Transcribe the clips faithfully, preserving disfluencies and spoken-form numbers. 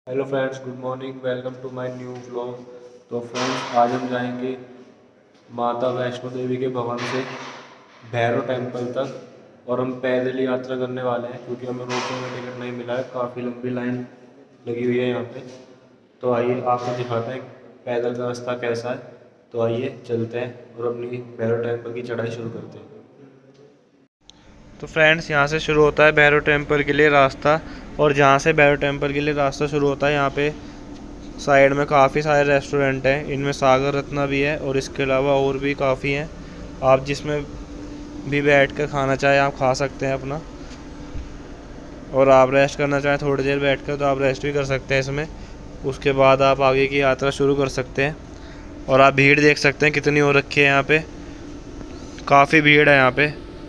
Hello friends, good morning. Welcome to my new vlog. तो friends, आज हम जाएंगे माता वैष्णो देवी के भवन से भैरव टेम्पल तक और हम पैदल यात्रा करने वाले हैं क्योंकि हमें रोपवे में टिकट नहीं मिला है। काफ़ी लंबी लाइन लगी हुई है यहाँ पे। तो आइए आपको दिखाते हैं पैदल का रास्ता कैसा है। तो आइए चलते हैं और अपनी भैरव टेम्पल की चढ़ाई शुरू करते हैं। तो फ्रेंड्स, यहाँ से शुरू होता है भैरव टेम्पल के लिए रास्ता। और जहाँ से भैरव टेम्पल के लिए रास्ता शुरू होता है, यहाँ पे साइड में काफ़ी सारे रेस्टोरेंट हैं। इनमें सागर रत्ना भी है और इसके अलावा और भी काफ़ी हैं। आप जिसमें भी बैठ कर खाना चाहें आप खा सकते हैं अपना। और आप रेस्ट करना चाहें थोड़ी देर बैठ कर तो आप रेस्ट भी कर सकते हैं इसमें। उसके बाद आप आगे की यात्रा शुरू कर सकते हैं। और आप भीड़ देख सकते हैं कितनी हो रखी है यहाँ पे। काफ़ी भीड़ है यहाँ पे।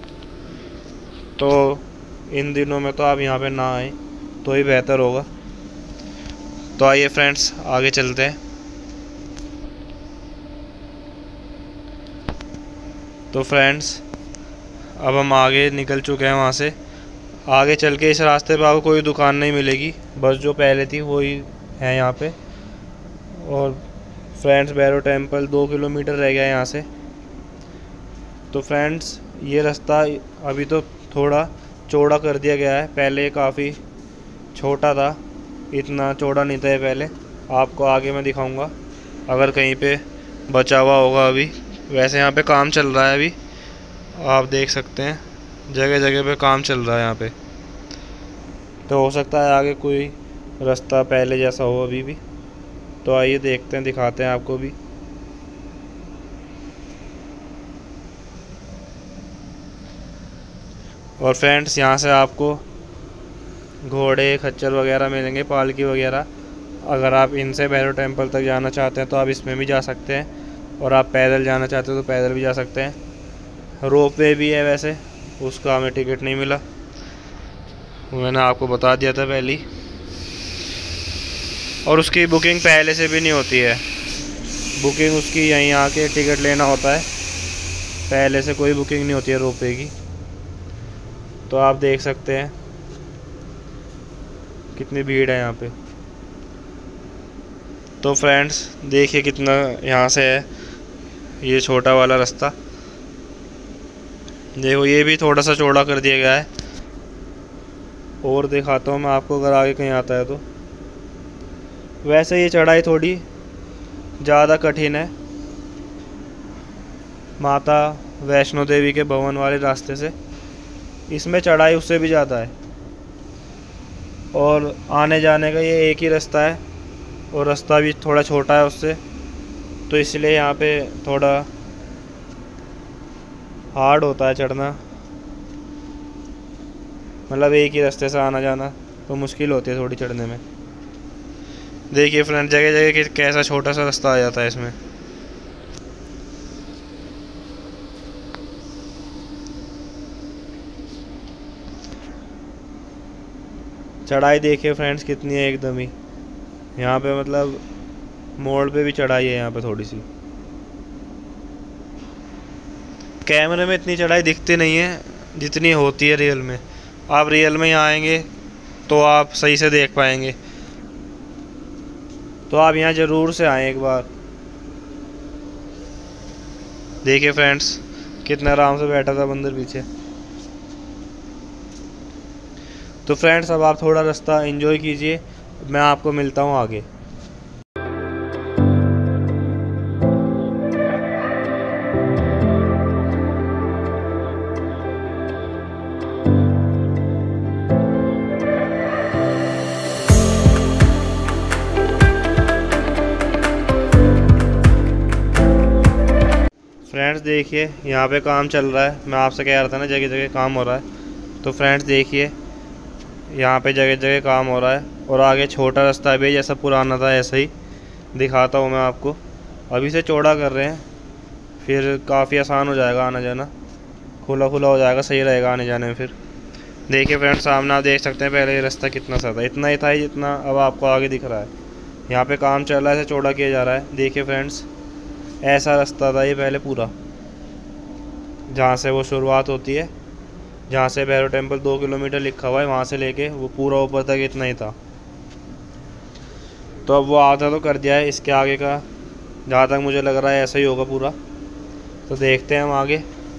तो इन दिनों में तो आप यहाँ पे ना आए तो ही बेहतर होगा। तो आइए फ्रेंड्स, आगे चलते हैं। तो फ्रेंड्स, अब हम आगे निकल चुके हैं। वहाँ से आगे चल के इस रास्ते पे आपको कोई दुकान नहीं मिलेगी, बस जो पहले थी वही है यहाँ पे। और फ्रेंड्स, भैरव टेम्पल दो किलोमीटर रह गया है यहाँ से। तो फ्रेंड्स, ये रास्ता अभी तो थोड़ा चौड़ा कर दिया गया है। पहले काफ़ी छोटा था, इतना चौड़ा नहीं था ये पहले। आपको आगे मैं दिखाऊंगा अगर कहीं पे बचा हुआ होगा अभी। वैसे यहाँ पे काम चल रहा है अभी, आप देख सकते हैं जगह जगह पे काम चल रहा है यहाँ पे। तो हो सकता है आगे कोई रास्ता पहले जैसा हो अभी भी। तो आइए देखते हैं, दिखाते हैं आपको भी। और फ्रेंड्स, यहाँ से आपको घोड़े खच्चर वगैरह मिलेंगे, पालकी वगैरह। अगर आप इनसे भैरव टेम्पल तक जाना चाहते हैं तो आप इसमें भी जा सकते हैं। और आप पैदल जाना चाहते हो तो पैदल भी जा सकते हैं। रोप वे भी है वैसे, उसका हमें टिकट नहीं मिला, मैंने आपको बता दिया था पहले ही। और उसकी बुकिंग पहले से भी नहीं होती है। बुकिंग उसकी यहीं आके टिकट लेना होता है, पहले से कोई बुकिंग नहीं होती है रोप वे की। तो आप देख सकते हैं कितनी भीड़ है यहाँ पे। तो फ्रेंड्स, देखिए कितना यहाँ से है ये छोटा वाला रास्ता। देखो, ये भी थोड़ा सा चौड़ा कर दिया गया है। और दिखाता हूँ मैं आपको अगर आगे कहीं आता है तो। वैसे ये चढ़ाई थोड़ी ज़्यादा कठिन है माता वैष्णो देवी के भवन वाले रास्ते से। इसमें चढ़ाई उससे भी ज़्यादा है। और आने जाने का ये एक ही रास्ता है और रास्ता भी थोड़ा छोटा है उससे। तो इसलिए यहाँ पे थोड़ा हार्ड होता है चढ़ना। मतलब एक ही रास्ते से आना जाना तो मुश्किल होती है थोड़ी चढ़ने में। देखिए फ्रेंड, जगह जगह कैसा छोटा सा रास्ता आ जाता है इसमें। चढ़ाई देखिए फ्रेंड्स कितनी है एकदम ही। यहाँ पे मतलब मोड़ पे भी चढ़ाई है यहाँ पे थोड़ी सी। कैमरे में इतनी चढ़ाई दिखती नहीं है जितनी होती है रियल में। आप रियल में यहाँ आएंगे तो आप सही से देख पाएंगे। तो आप यहाँ ज़रूर से आएँ एक बार। देखिए फ्रेंड्स, कितना आराम से बैठा था बंदर पीछे। तो फ्रेंड्स, अब आप थोड़ा रास्ता एंजॉय कीजिए, मैं आपको मिलता हूँ आगे। फ्रेंड्स देखिए, यहाँ पे काम चल रहा है। मैं आपसे कह रहा था ना जगह जगह काम हो रहा है। तो फ्रेंड्स देखिए, यहाँ पे जगह जगह काम हो रहा है। और आगे छोटा रास्ता भी जैसा पुराना था ऐसा ही दिखाता हूँ मैं आपको। अभी से चौड़ा कर रहे हैं, फिर काफ़ी आसान हो जाएगा आना जाना, खुला खुला हो जाएगा, सही रहेगा आने जाने में। फिर देखिए फ्रेंड्स, सामने आप देख सकते हैं पहले ये रास्ता कितना सा था, इतना ही था जितना अब आपको आगे दिख रहा है। यहाँ पे काम चल रहा है, ऐसे चौड़ा किया जा रहा है। देखिए फ्रेंड्स, ऐसा रास्ता था ये पहले पूरा, जहाँ से वो शुरुआत होती है, जहाँ से भैरव टेम्पल दो किलोमीटर लिखा हुआ है, वहाँ से लेके वो पूरा ऊपर तक इतना ही था। तो अब वो आधा तो कर दिया है, इसके आगे का जहाँ तक मुझे लग रहा है ऐसा ही होगा पूरा। तो देखते हैं हम आगे।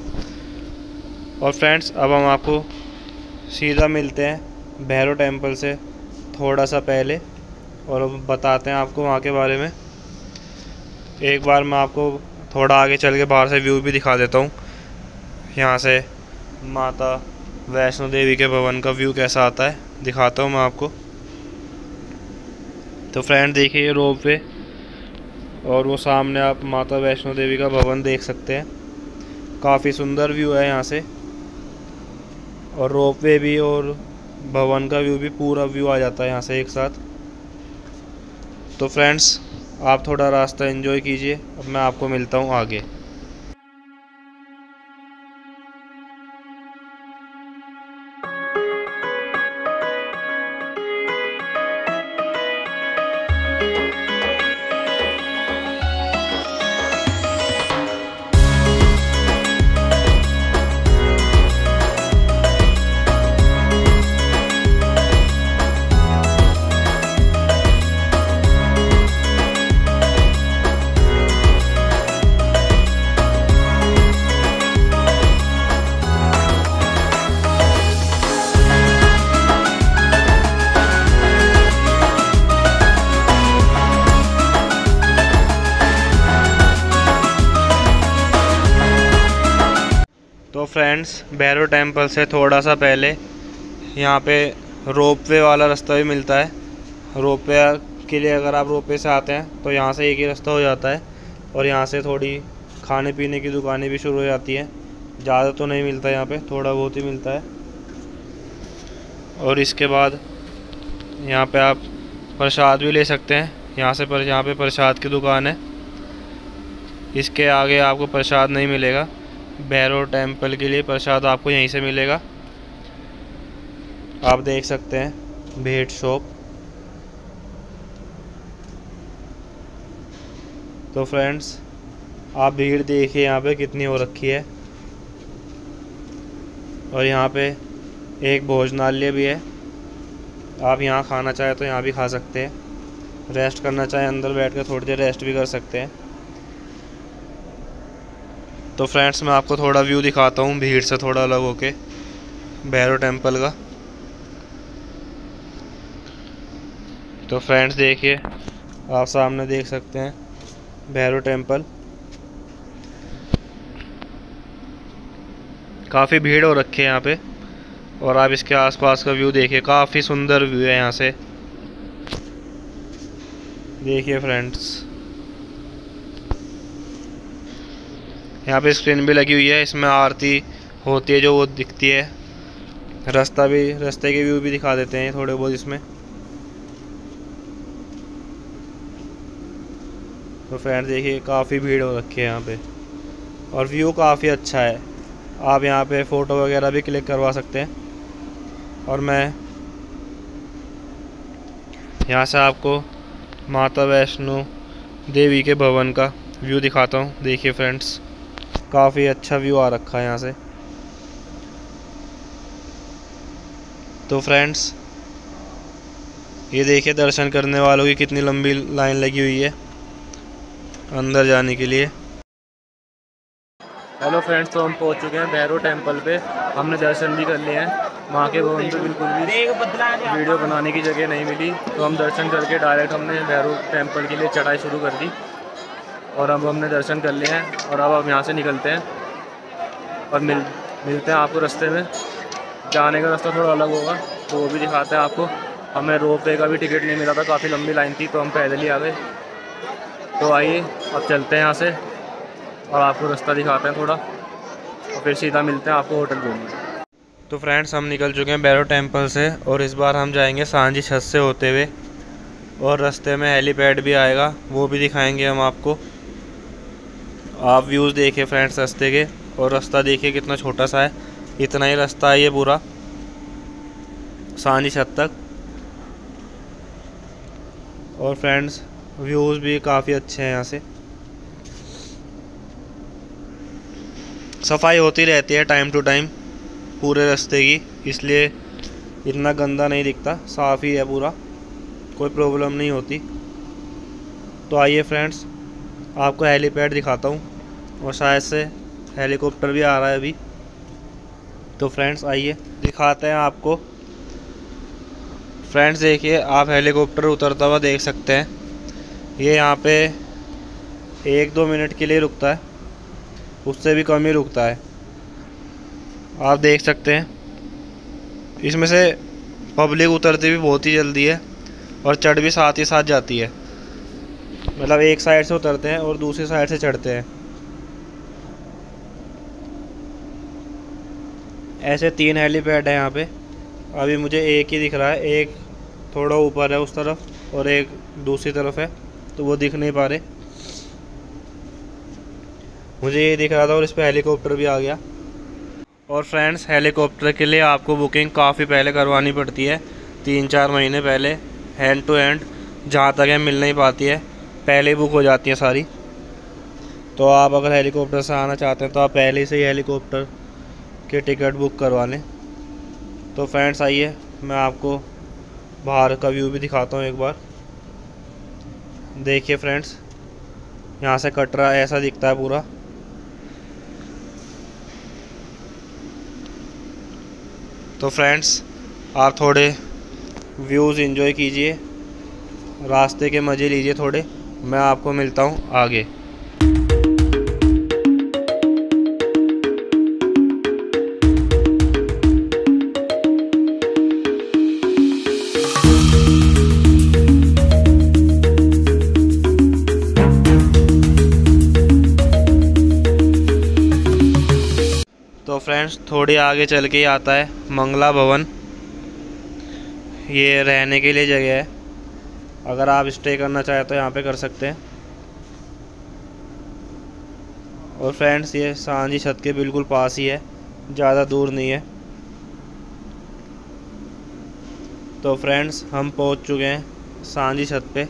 और फ्रेंड्स अब हम आपको सीधा मिलते हैं भैरव टेम्पल से थोड़ा सा पहले और बताते हैं आपको वहाँ के बारे में। एक बार मैं आपको थोड़ा आगे चल के बाहर से व्यू भी दिखा देता हूँ। यहाँ से माता वैष्णो देवी के भवन का व्यू कैसा आता है दिखाता हूँ मैं आपको। तो फ्रेंड देखिए ये रोप वे, और वो सामने आप माता वैष्णो देवी का भवन देख सकते हैं। काफ़ी सुंदर व्यू है यहाँ से, और रोप वे भी और भवन का व्यू भी, पूरा व्यू आ जाता है यहाँ से एक साथ। तो फ्रेंड्स आप थोड़ा रास्ता एंजॉय कीजिए, अब मैं आपको मिलता हूँ आगे। तो फ्रेंड्स भैरव टेम्पल से थोड़ा सा पहले यहाँ पे रोपवे वाला रास्ता भी मिलता है। रोपवे के लिए अगर आप रोपवे से आते हैं तो यहाँ से एक ही रास्ता हो जाता है, और यहाँ से थोड़ी खाने पीने की दुकानें भी शुरू हो जाती हैं। ज़्यादा तो नहीं मिलता यहाँ पे, थोड़ा बहुत ही मिलता है। और इसके बाद यहाँ पे आप प्रसाद भी ले सकते हैं यहाँ से, पर यहाँ पे प्रसाद की दुकान है। इसके आगे आपको प्रसाद नहीं मिलेगा। भैरव टेम्पल के लिए प्रसाद आपको यहीं से मिलेगा। आप देख सकते हैं भेंट शॉप। तो फ्रेंड्स आप भीड़ देखिए यहाँ पे कितनी हो रखी है। और यहाँ पे एक भोजनालय भी है, आप यहाँ खाना चाहे तो यहाँ भी खा सकते हैं। रेस्ट करना चाहे अंदर बैठ कर थोड़ी देर रेस्ट भी कर सकते हैं। तो फ्रेंड्स मैं आपको थोड़ा व्यू दिखाता हूँ भीड़ से थोड़ा अलग होके भैरव टेम्पल का। तो फ्रेंड्स देखिए आप सामने देख सकते हैं भैरव टेम्पल। काफ़ी भीड़ हो रखी है यहाँ पे, और आप इसके आसपास का व्यू देखिए, काफ़ी सुंदर व्यू है यहाँ से। देखिए फ्रेंड्स यहाँ पे स्क्रीन भी लगी हुई है, इसमें आरती होती है जो वो दिखती है। रास्ता भी, रास्ते के व्यू भी दिखा देते हैं थोड़े बहुत इसमें। तो फ्रेंड्स देखिए काफ़ी भीड़ हो रखी है यहाँ पे, और व्यू काफ़ी अच्छा है। आप यहाँ पे फ़ोटो वगैरह भी क्लिक करवा सकते हैं। और मैं यहाँ से आपको माता वैष्णो देवी के भवन का व्यू दिखाता हूँ। देखिए फ्रेंड्स काफ़ी अच्छा व्यू आ रखा है यहाँ से। तो फ्रेंड्स ये देखिए दर्शन करने वालों की कितनी लंबी लाइन लगी हुई है अंदर जाने के लिए। हेलो फ्रेंड्स, तो हम पहुंच चुके हैं भैरव टेम्पल पे। हमने दर्शन भी कर लिए हैं। माँ के भवन पे बिल्कुल भी वीडियो बनाने की जगह नहीं मिली, तो हम दर्शन करके डायरेक्ट हमने भैरव टेम्पल के लिए चढ़ाई शुरू कर दी। और अब हमने दर्शन कर लिए हैं, और अब हम यहाँ से निकलते हैं और मिल मिलते हैं आपको रास्ते में। जाने का रास्ता थोड़ा अलग होगा तो वो भी दिखाते हैं आपको। हमें रोप वे का भी टिकट नहीं मिला था, काफ़ी लंबी लाइन थी, तो हम पैदल ही आ गए। तो आइए अब चलते हैं यहाँ से और आपको रास्ता दिखाते हैं थोड़ा, और फिर सीधा मिलते हैं आपको होटल रूम में। तो फ्रेंड्स हम निकल चुके हैं भैरव टेम्पल से, और इस बार हम जाएंगे सांझी छत से होते हुए, और रास्ते में हेलीपैड भी आएगा, वो भी दिखाएंगे हम आपको। आप व्यूज़ देखिए फ्रेंड्स रास्ते के, और रास्ता देखिए कितना छोटा सा है। इतना ही रास्ता है ये पूरा सांझी छत तक। और फ्रेंड्स व्यूज़ भी काफ़ी अच्छे हैं यहाँ से। सफाई होती रहती है टाइम टू टाइम पूरे रास्ते की, इसलिए इतना गंदा नहीं दिखता, साफ़ ही है पूरा, कोई प्रॉब्लम नहीं होती। तो आइए फ्रेंड्स, आपको हेलीपैड दिखाता हूँ, और शायद से हेलीकॉप्टर भी आ रहा है अभी। तो फ्रेंड्स आइए दिखाते हैं आपको। फ्रेंड्स देखिए, आप हेलीकॉप्टर उतरता हुआ देख सकते हैं। ये यहाँ पे एक दो मिनट के लिए रुकता है, उससे भी कम ही रुकता है, आप देख सकते हैं। इसमें से पब्लिक उतरती भी बहुत ही जल्दी है और चढ़ भी साथ ही साथ जाती है। मतलब एक साइड से उतरते हैं और दूसरी साइड से चढ़ते हैं। ऐसे तीन हेलीपैड है यहाँ पे। अभी मुझे एक ही दिख रहा है, एक थोड़ा ऊपर है उस तरफ और एक दूसरी तरफ है, तो वो दिख नहीं पा रहे। मुझे ये दिख रहा था और इस पर हेलीकॉप्टर भी आ गया। और फ्रेंड्स, हेलीकॉप्टर के लिए आपको बुकिंग काफ़ी पहले करवानी पड़ती है, तीन चार महीने पहले, हैंड टू हैंड। जहाँ तक है मिल नहीं पाती है, पहले ही बुक हो जाती है सारी। तो आप अगर हेलीकॉप्टर से आना चाहते हैं तो आप पहले से ही हेलीकॉप्टर के टिकट बुक करवा लें। तो फ्रेंड्स आइए, मैं आपको बाहर का व्यू भी दिखाता हूँ एक बार। देखिए फ्रेंड्स, यहाँ से कटरा ऐसा दिखता है पूरा। तो फ्रेंड्स, आप थोड़े व्यूज़ एंजॉय कीजिए, रास्ते के मज़े लीजिए थोड़े। मैं आपको मिलता हूँ आगे। तो फ्रेंड्स, थोड़ी आगे चल के ही आता है मंगला भवन। ये रहने के लिए जगह है, अगर आप स्टे करना चाहें तो यहाँ पे कर सकते हैं। और फ्रेंड्स, ये सांझी छत के बिल्कुल पास ही है, ज़्यादा दूर नहीं है। तो फ्रेंड्स, हम पहुँच चुके हैं सांझी छत पे,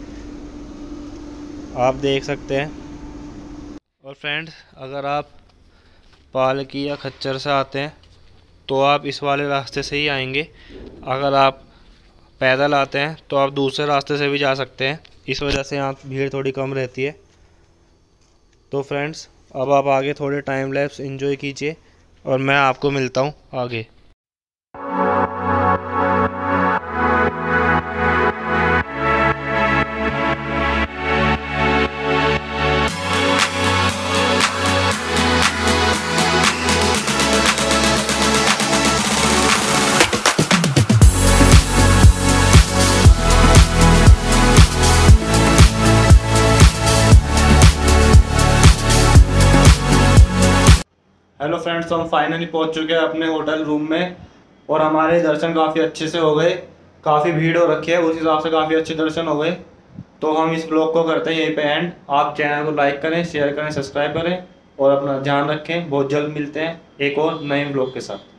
आप देख सकते हैं। और फ्रेंड्स, अगर आप पालकी या खच्चर से आते हैं तो आप इस वाले रास्ते से ही आएंगे। अगर आप पैदल आते हैं तो आप दूसरे रास्ते से भी जा सकते हैं, इस वजह से यहाँ भीड़ थोड़ी कम रहती है। तो फ्रेंड्स, अब आप आगे थोड़े टाइम लैप्स एंजॉय कीजिए और मैं आपको मिलता हूँ आगे। हेलो फ्रेंड्स, तो हम फाइनली पहुंच चुके हैं अपने होटल रूम में और हमारे दर्शन काफ़ी अच्छे से हो गए। काफ़ी भीड़ हो रखी है, उस हिसाब से काफ़ी अच्छे दर्शन हो गए। तो हम इस ब्लॉग को करते हैं यहीं पे एंड। आप चैनल को लाइक करें, शेयर करें, सब्सक्राइब करें और अपना ध्यान रखें। बहुत जल्द मिलते हैं एक और नए ब्लॉग के साथ।